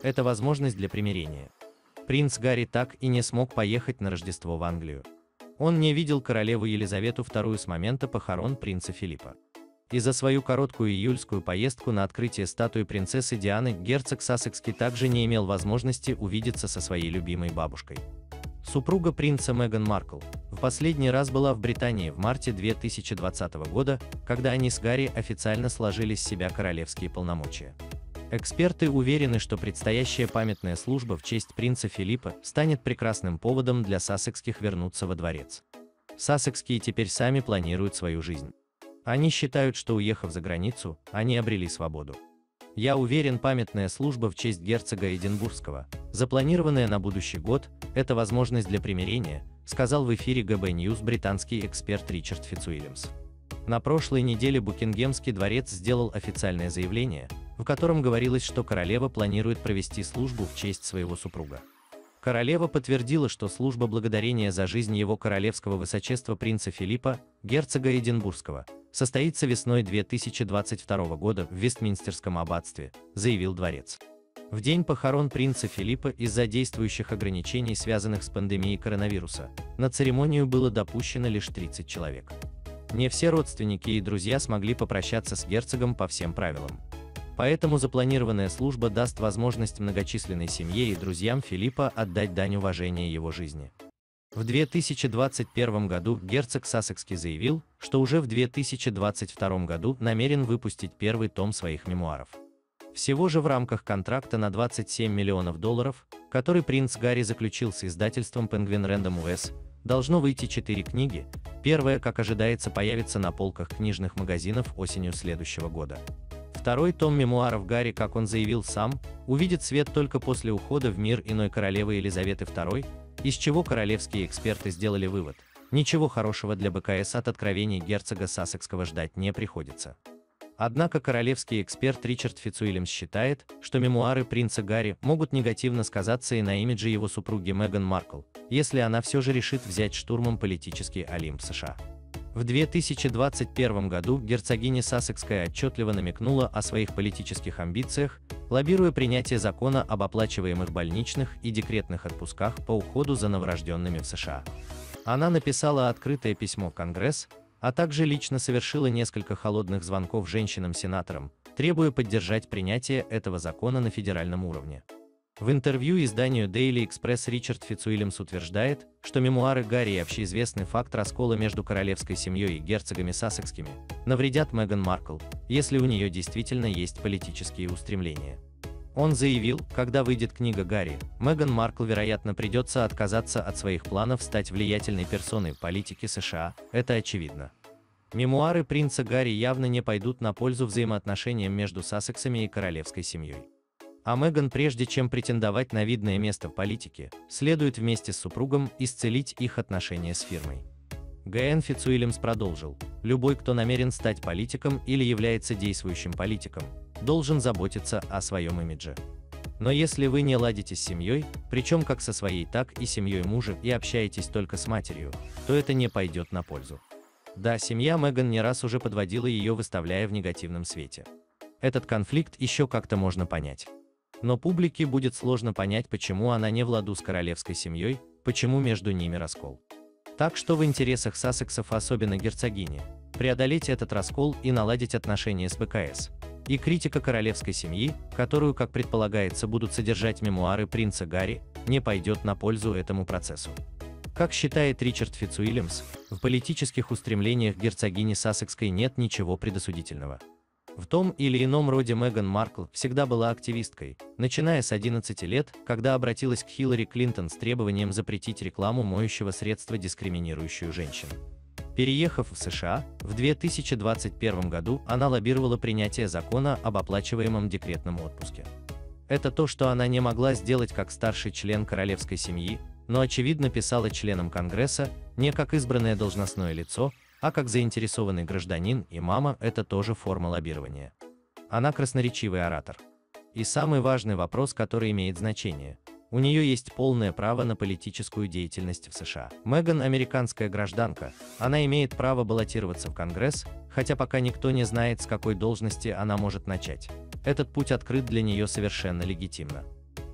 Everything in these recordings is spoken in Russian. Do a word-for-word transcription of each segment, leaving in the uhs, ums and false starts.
это возможность для примирения. Принц Гарри так и не смог поехать на Рождество в Англию. Он не видел королеву Елизавету вторую с момента похорон принца Филиппа. И за свою короткую июльскую поездку на открытие статуи принцессы Дианы герцог Сассекский также не имел возможности увидеться со своей любимой бабушкой. Супруга принца Меган Маркл в последний раз была в Британии в марте две тысячи двадцатого года, когда они с Гарри официально сложили с себя королевские полномочия. Эксперты уверены, что предстоящая памятная служба в честь принца Филиппа станет прекрасным поводом для Сассекских вернуться во дворец. Сассекские теперь сами планируют свою жизнь. Они считают, что уехав за границу, они обрели свободу. Я уверен, памятная служба в честь герцога Эдинбургского, запланированная на будущий год, это возможность для примирения, сказал в эфире джи би News британский эксперт Ричард Фицуильямс. На прошлой неделе Букингемский дворец сделал официальное заявление, в котором говорилось, что королева планирует провести службу в честь своего супруга. Королева подтвердила, что служба благодарения за жизнь его королевского высочества принца Филиппа, герцога Эдинбургского, состоится весной две тысячи двадцать второго года в Вестминстерском аббатстве, заявил дворец. В день похорон принца Филиппа из-за действующих ограничений, связанных с пандемией коронавируса, на церемонию было допущено лишь тридцать человек. Не все родственники и друзья смогли попрощаться с герцогом по всем правилам. Поэтому запланированная служба даст возможность многочисленной семье и друзьям Филиппа отдать дань уважения его жизни. В две тысячи двадцать первом году герцог Сассекский заявил, что уже в две тысячи двадцать втором году намерен выпустить первый том своих мемуаров. Всего же в рамках контракта на двадцать семь миллионов долларов, который принц Гарри заключил с издательством Penguin Random House, должно выйти четыре книги. Первая, как ожидается, появится на полках книжных магазинов осенью следующего года. Второй том мемуаров Гарри, как он заявил сам, увидит свет только после ухода в мир иной королевы Елизаветы второй, из чего королевские эксперты сделали вывод: ничего хорошего для БКС от откровений герцога Сассекского ждать не приходится. Однако королевский эксперт Ричард Фицуильямс считает, что мемуары принца Гарри могут негативно сказаться и на имидже его супруги Меган Маркл, если она все же решит взять штурмом политический Олимп США. В две тысячи двадцать первом году герцогиня Сассекская отчетливо намекнула о своих политических амбициях, лоббируя принятие закона об оплачиваемых больничных и декретных отпусках по уходу за новорожденными в США. Она написала открытое письмо в Конгресс, а также лично совершила несколько холодных звонков женщинам-сенаторам, требуя поддержать принятие этого закона на федеральном уровне. В интервью изданию Daily Express Ричард Фицуильямс утверждает, что мемуары Гарри и общеизвестный факт раскола между королевской семьей и герцогами Сассекскими навредят Меган Маркл, если у нее действительно есть политические устремления. Он заявил, когда выйдет книга Гарри, Меган Маркл, вероятно, придется отказаться от своих планов стать влиятельной персоной в политике США, это очевидно. Мемуары принца Гарри явно не пойдут на пользу взаимоотношениям между Сассексами и королевской семьей. А Меган, прежде чем претендовать на видное место в политике, следует вместе с супругом исцелить их отношения с фирмой. Г Н Фицуильямс продолжил: любой, кто намерен стать политиком или является действующим политиком, должен заботиться о своем имидже. Но если вы не ладите с семьей, причем как со своей, так и семьей мужа, и общаетесь только с матерью, то это не пойдет на пользу. Да, семья Меган не раз уже подводила ее, выставляя в негативном свете. Этот конфликт еще как-то можно понять. Но публике будет сложно понять, почему она не в ладу с королевской семьей, почему между ними раскол. Так что в интересах Сассексов, особенно герцогини, преодолеть этот раскол и наладить отношения с БКС. И критика королевской семьи, которую, как предполагается, будут содержать мемуары принца Гарри, не пойдет на пользу этому процессу. Как считает Ричард Фицуильямс, в политических устремлениях герцогини Сассекской нет ничего предосудительного. В том или ином роде Меган Маркл всегда была активисткой, начиная с одиннадцати лет, когда обратилась к Хиллари Клинтон с требованием запретить рекламу моющего средства, дискриминирующую женщин. Переехав в США, в две тысячи двадцать первом году она лоббировала принятие закона об оплачиваемом декретном отпуске. Это то, что она не могла сделать как старший член королевской семьи, но очевидно писала членам Конгресса, не как избранное должностное лицо, а как заинтересованный гражданин, и мама – это тоже форма лоббирования. Она красноречивый оратор. И самый важный вопрос, который имеет значение – у нее есть полное право на политическую деятельность в США. Меган – американская гражданка, она имеет право баллотироваться в Конгресс, хотя пока никто не знает, с какой должности она может начать. Этот путь открыт для нее совершенно легитимно.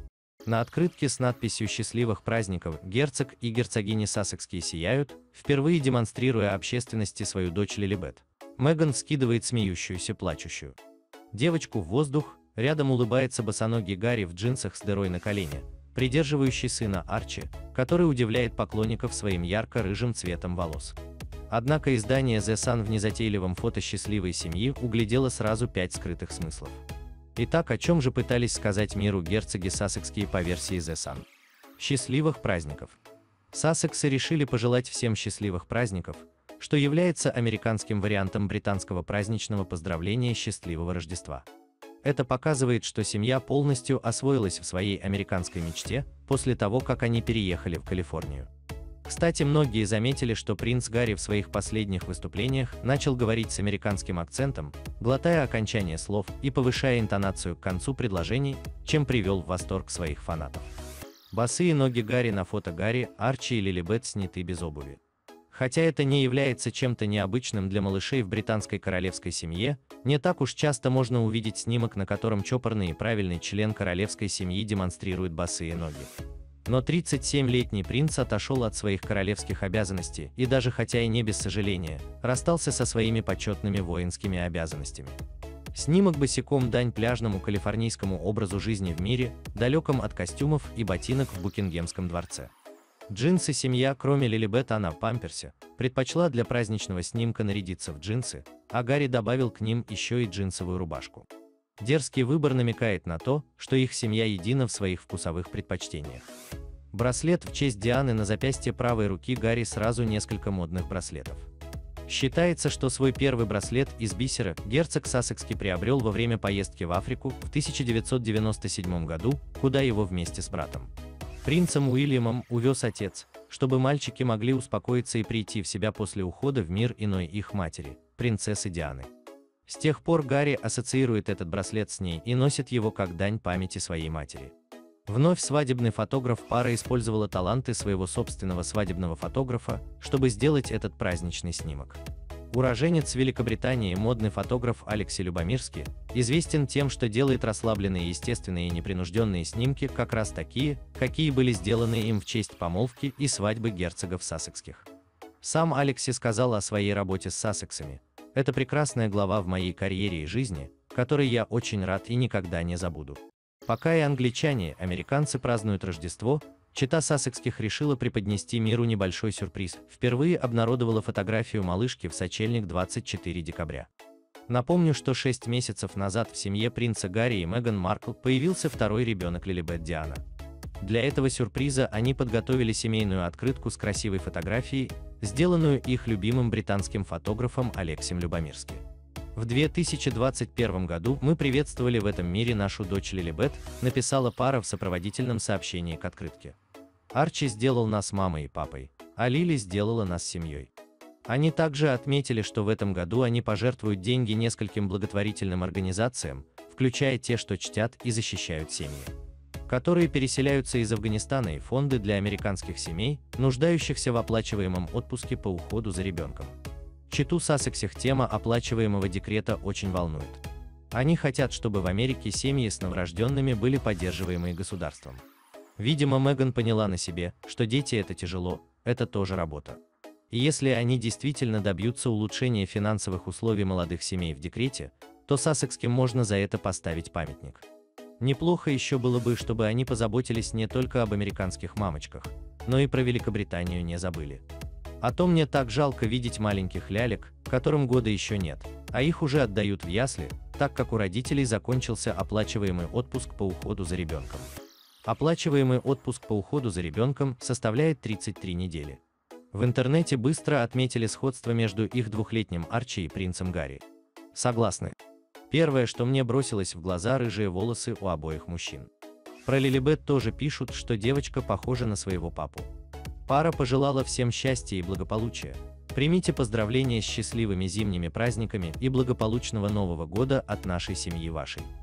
На открытке с надписью «Счастливых праздников» герцог и герцогини Сассекские сияют, впервые демонстрируя общественности свою дочь Лилибет. Меган скидывает смеющуюся, плачущую девочку в воздух, рядом улыбается босоногий Гарри в джинсах с дырой на колене, придерживающий сына Арчи, который удивляет поклонников своим ярко-рыжим цветом волос. Однако издание The Sun в незатейливом фото счастливой семьи углядело сразу пять скрытых смыслов. Итак, о чем же пытались сказать миру герцоги Сассекские по версии The Sun? Счастливых праздников. Сассексы решили пожелать всем счастливых праздников, что является американским вариантом британского праздничного поздравления счастливого Рождества. Это показывает, что семья полностью освоилась в своей американской мечте после того, как они переехали в Калифорнию. Кстати, многие заметили, что принц Гарри в своих последних выступлениях начал говорить с американским акцентом, глотая окончание слов и повышая интонацию к концу предложений, чем привел в восторг своих фанатов. Босые ноги Гарри на фото Гарри, Арчи и Лилибет сняты без обуви. Хотя это не является чем-то необычным для малышей в британской королевской семье, не так уж часто можно увидеть снимок, на котором чопорный и правильный член королевской семьи демонстрирует босые ноги. Но тридцатисемилетний принц отошел от своих королевских обязанностей и даже хотя и не без сожаления, расстался со своими почетными воинскими обязанностями. Снимок босиком — дань пляжному калифорнийскому образу жизни в мире, далеком от костюмов и ботинок в Букингемском дворце. Джинсы семья, кроме Лилибет, она в памперсе, предпочла для праздничного снимка нарядиться в джинсы, а Гарри добавил к ним еще и джинсовую рубашку. Дерзкий выбор намекает на то, что их семья едина в своих вкусовых предпочтениях. Браслет в честь Дианы на запястье правой руки Гарри, сразу несколько модных браслетов. Считается, что свой первый браслет из бисера герцог Сассекский приобрел во время поездки в Африку в тысяча девятьсот девяносто седьмом году, куда его вместе с братом принцем Уильямом увез отец, чтобы мальчики могли успокоиться и прийти в себя после ухода в мир иной их матери, принцессы Дианы. С тех пор Гарри ассоциирует этот браслет с ней и носит его как дань памяти своей матери. Вновь свадебный фотограф пара использовала таланты своего собственного свадебного фотографа, чтобы сделать этот праздничный снимок. Уроженец Великобритании, модный фотограф Алексей Любомирский, известен тем, что делает расслабленные, естественные и непринужденные снимки, как раз такие, какие были сделаны им в честь помолвки и свадьбы герцогов Сассекских. Сам Алексей сказал о своей работе с Сассексами: «Это прекрасная глава в моей карьере и жизни, которой я очень рад и никогда не забуду». Пока и англичане, американцы празднуют Рождество, чета Сассекских решила преподнести миру небольшой сюрприз, впервые обнародовала фотографию малышки в сочельник двадцать четвёртого декабря. Напомню, что шесть месяцев назад в семье принца Гарри и Меган Маркл появился второй ребенок Лилибет Диана. Для этого сюрприза они подготовили семейную открытку с красивой фотографией, сделанную их любимым британским фотографом Алексием Любомирским. В две тысячи двадцать первом году мы приветствовали в этом мире нашу дочь Лилибет, написала пара в сопроводительном сообщении к открытке. Арчи сделал нас мамой и папой, а Лили сделала нас семьей. Они также отметили, что в этом году они пожертвуют деньги нескольким благотворительным организациям, включая те, что чтят и защищают семьи, которые переселяются из Афганистана, и фонды для американских семей, нуждающихся в оплачиваемом отпуске по уходу за ребенком. Чету Сассексих тема оплачиваемого декрета очень волнует. Они хотят, чтобы в Америке семьи с новорожденными были поддерживаемые государством. Видимо, Меган поняла на себе, что дети — это тяжело, это тоже работа. И если они действительно добьются улучшения финансовых условий молодых семей в декрете, то Сассекским можно за это поставить памятник. Неплохо еще было бы, чтобы они позаботились не только об американских мамочках, но и про Великобританию не забыли. А то мне так жалко видеть маленьких лялек, которым года еще нет, а их уже отдают в ясли, так как у родителей закончился оплачиваемый отпуск по уходу за ребенком. Оплачиваемый отпуск по уходу за ребенком составляет тридцать три недели. В интернете быстро отметили сходство между их двухлетним Арчи и принцем Гарри. Согласны? Первое, что мне бросилось в глаза — рыжие волосы у обоих мужчин. Про Лилибет тоже пишут, что девочка похожа на своего папу. Пара пожелала всем счастья и благополучия. Примите поздравления с счастливыми зимними праздниками и благополучного Нового года от нашей семьи вашей.